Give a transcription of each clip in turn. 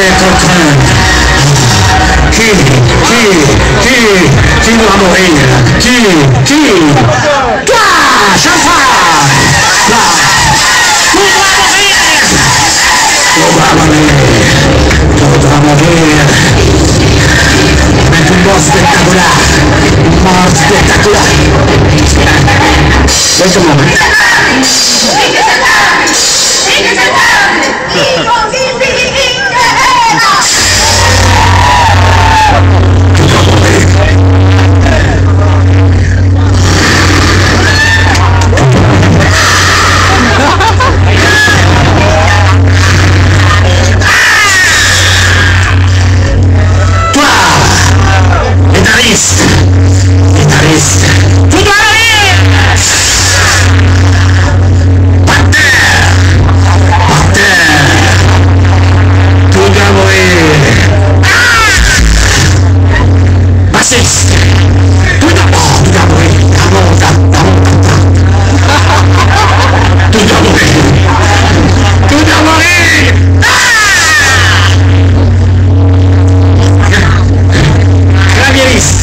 Qui doit mourir? Qui? Toi, Jean-François! Tu dois mourir! Mais une mort spectaculaire! Une mort spectaculaire! Laisse-moi. Guitariste, tu dois aller! Par terre, tu dois mourir! Bassiste, tu dois mourir! Tu dois mourir! Tu dois mourir! Clavieriste!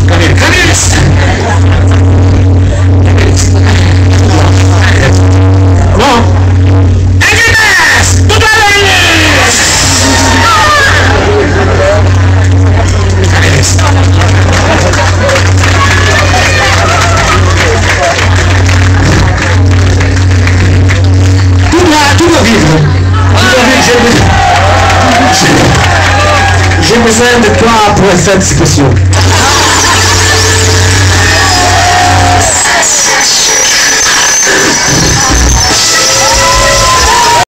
Bon! Agnes! Tu dois venir! Tu dois vivre! J'ai besoin de toi pour faire cette discussion.